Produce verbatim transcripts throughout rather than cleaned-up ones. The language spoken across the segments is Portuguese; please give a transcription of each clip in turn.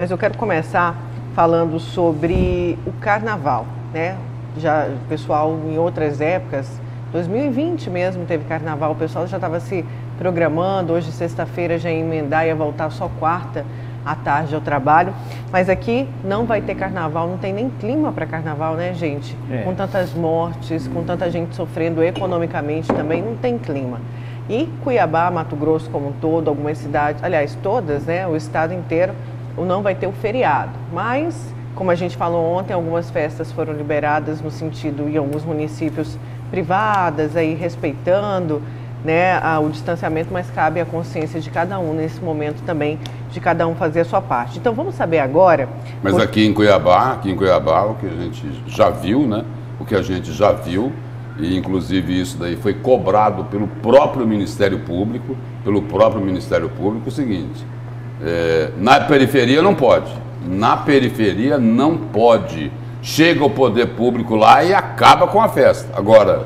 Mas eu quero começar falando sobre o carnaval, né? Já o pessoal em outras épocas, dois mil e vinte mesmo teve carnaval, o pessoal já estava se programando, hoje sexta-feira já ia emendar, ia voltar só quarta à tarde ao trabalho, mas aqui não vai ter carnaval, não tem nem clima para carnaval, né, gente? É. Com tantas mortes, com tanta gente sofrendo economicamente também, não tem clima. E Cuiabá, Mato Grosso como um todo, algumas cidades, aliás, todas, né, o estado inteiro, não vai ter o feriado, mas, como a gente falou ontem, algumas festas foram liberadas no sentido, em alguns municípios, privadas, aí respeitando, né, a, o distanciamento, mas cabe à consciência de cada um nesse momento também, de cada um fazer a sua parte. Então vamos saber agora... Mas por... aqui em Cuiabá, aqui em Cuiabá, o que a gente já viu, né, o que a gente já viu, e inclusive isso daí foi cobrado pelo próprio Ministério Público, pelo próprio Ministério Público, o seguinte... É, na periferia não pode, na periferia não pode, chega o poder público lá e acaba com a festa. Agora,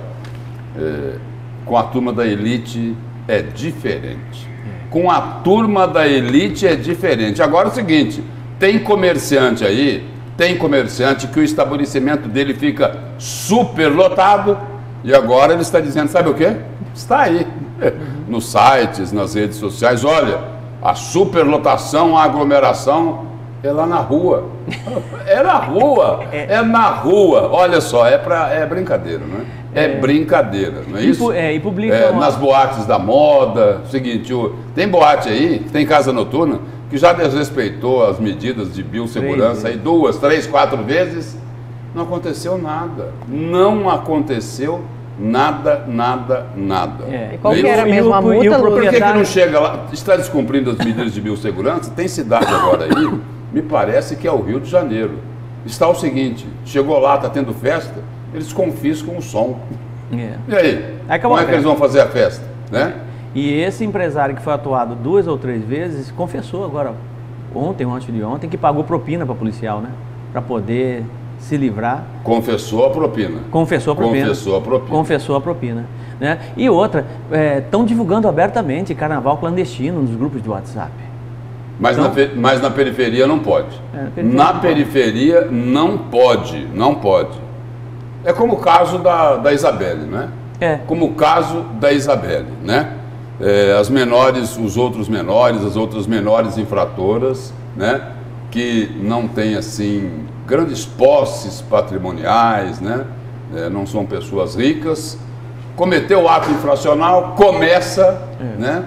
é, com a turma da elite é diferente, com a turma da elite é diferente. Agora é o seguinte, tem comerciante aí, tem comerciante que o estabelecimento dele fica super lotado e agora ele está dizendo, sabe o quê? Está aí, nos sites, nas redes sociais, olha... A superlotação, a aglomeração é lá na rua. É na rua, é na rua. Olha só, é, pra, é brincadeira, não é? É, é brincadeira, não é isso? E, é, e publicam... É, nas boates da moda, seguinte, o, tem boate aí, tem casa noturna, que já desrespeitou as medidas de biossegurança aí duas, três, quatro vezes, não aconteceu nada. Não aconteceu nada, nada, nada. É. E qual que era a mesma multa? E o proprietário... Por que, que não chega lá? Está descumprindo as medidas de biossegurança? Tem cidade agora aí, me parece que é o Rio de Janeiro. Está o seguinte, chegou lá, está tendo festa, eles confiscam o som. É. E aí? É como é que eles vão fazer a festa? Né? E esse empresário que foi atuado duas ou três vezes, confessou agora, ontem, ontem de ontem, que pagou propina para policial, né? Para poder... se livrar. Confessou a propina. Confessou a propina. Confessou a propina. Confessou a propina. Né? E outra, estão é, divulgando abertamente carnaval clandestino nos grupos de WhatsApp. Mas, então, na, mas na periferia não pode. É, na periferia, na não, periferia pode. não pode, não pode. É como o caso da, da Isabelle, né? É. Como o caso da Isabelle, né? É, as menores, os outros menores, as outras menores infratoras, né? Que não tem assim... grandes posses patrimoniais, né? É, não são pessoas ricas, cometeu o ato infracional, começa é. Né?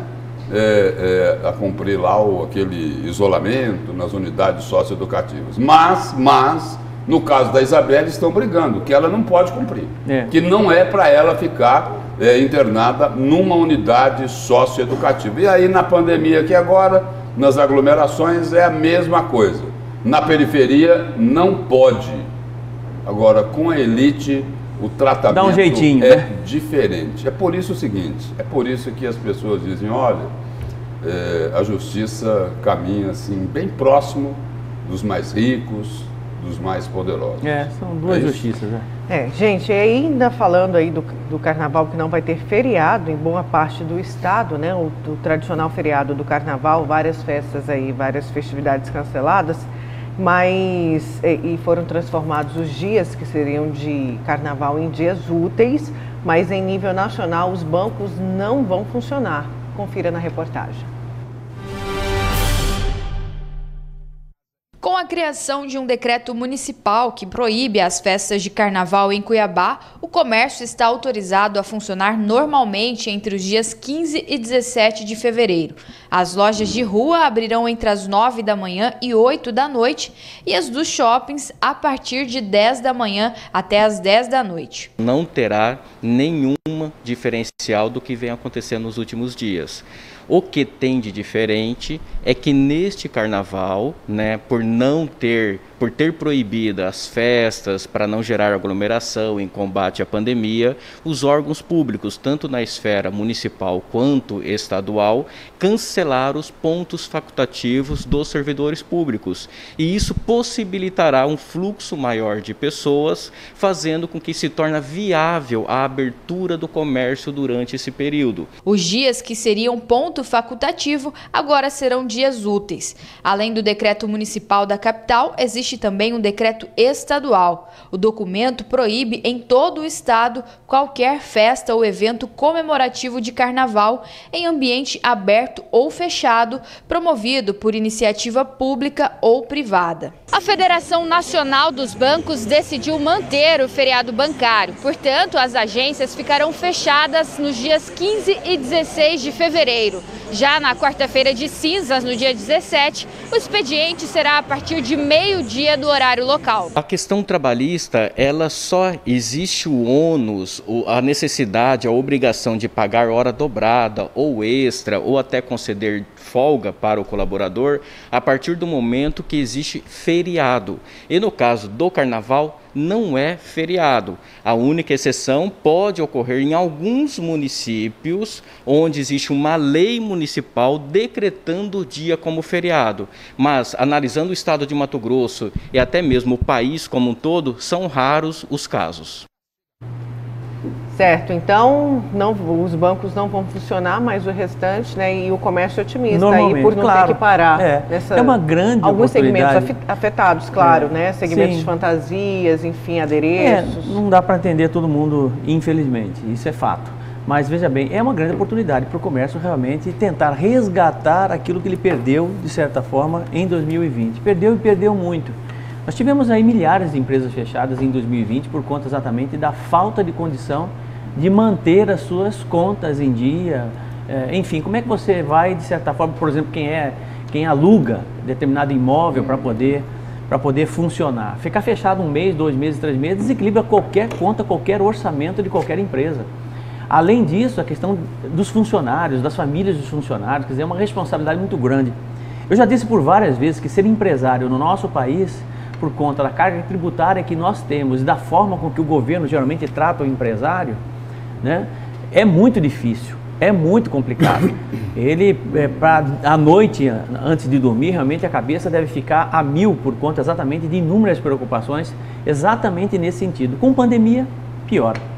É, é, a cumprir lá o, aquele isolamento nas unidades socioeducativas. Mas, mas, no caso da Isabelle, estão brigando, que ela não pode cumprir, é. que não é para ela ficar é, internada numa unidade socioeducativa. E aí, na pandemia aqui agora, nas aglomerações, é a mesma coisa. Na periferia não pode. Agora, com a elite, o tratamento Dá um jeitinho, é né? diferente. É por isso o seguinte, é por isso que as pessoas dizem, olha, é, a justiça caminha assim, bem próximo dos mais ricos, dos mais poderosos. É, são duas é justiças, né? É, gente, ainda falando aí do, do carnaval, que não vai ter feriado em boa parte do estado, né? O, o tradicional feriado do carnaval, várias festas aí, várias festividades canceladas, mas e, e foram transformados os dias que seriam de carnaval em dias úteis, mas em nível nacional os bancos não vão funcionar. Confira na reportagem. Com a criação de um decreto municipal que proíbe as festas de carnaval em Cuiabá, o comércio está autorizado a funcionar normalmente entre os dias quinze e dezessete de fevereiro. As lojas de rua abrirão entre as nove da manhã e oito da noite e as dos shoppings a partir de dez da manhã até as dez da noite. Não terá nenhuma diferencial do que vem acontecendo nos últimos dias. O que tem de diferente é que neste carnaval, né, por não ter por ter proibido as festas para não gerar aglomeração em combate à pandemia, os órgãos públicos, tanto na esfera municipal quanto estadual, cancelaram os pontos facultativos dos servidores públicos. E isso possibilitará um fluxo maior de pessoas, fazendo com que se torne viável a abertura do comércio durante esse período. Os dias que seriam ponto facultativo agora serão dias úteis. Além do decreto municipal da capital, existe também um decreto estadual. O documento proíbe em todo o estado qualquer festa ou evento comemorativo de carnaval em ambiente aberto ou fechado, promovido por iniciativa pública ou privada. A Federação Nacional dos Bancos decidiu manter o feriado bancário. Portanto, as agências ficarão fechadas nos dias quinze e dezesseis de fevereiro. Já na quarta-feira de cinzas, no dia dezessete, o expediente será a partir de meio-dia do horário local. A questão trabalhista, ela só existe o ônus, a necessidade, a obrigação de pagar hora dobrada ou extra ou até conceder folga para o colaborador a partir do momento que existe feriado. E no caso do carnaval, não é feriado. A única exceção pode ocorrer em alguns municípios onde existe uma lei municipal decretando o dia como feriado. Mas, analisando o estado de Mato Grosso e até mesmo o país como um todo, são raros os casos. Certo, então não, os bancos não vão funcionar, mas o restante, né, e o comércio otimista aí por não claro, ter que parar. É, nessa, é uma grande alguns oportunidade. segmentos afetados, claro, é, né, segmentos sim. de fantasias, enfim, adereços. É, não dá para atender todo mundo, infelizmente, isso é fato. Mas veja bem, é uma grande oportunidade para o comércio realmente tentar resgatar aquilo que ele perdeu, de certa forma, em dois mil e vinte. Perdeu e perdeu muito. Nós tivemos aí milhares de empresas fechadas em dois mil e vinte por conta exatamente da falta de condição de manter as suas contas em dia. É, enfim, como é que você vai, de certa forma, por exemplo, quem, é, quem aluga determinado imóvel para poder, para poder funcionar? Ficar fechado um mês, dois meses, três meses, desequilibra qualquer conta, qualquer orçamento de qualquer empresa. Além disso, a questão dos funcionários, das famílias dos funcionários, quer dizer, é uma responsabilidade muito grande. Eu já disse por várias vezes que ser empresário no nosso país, por conta da carga tributária que nós temos e da forma com que o governo geralmente trata o empresário, né, é muito difícil, é muito complicado. Ele, é, pra, à noite, antes de dormir, realmente a cabeça deve ficar a mil por conta exatamente de inúmeras preocupações, exatamente nesse sentido. Com pandemia, piora.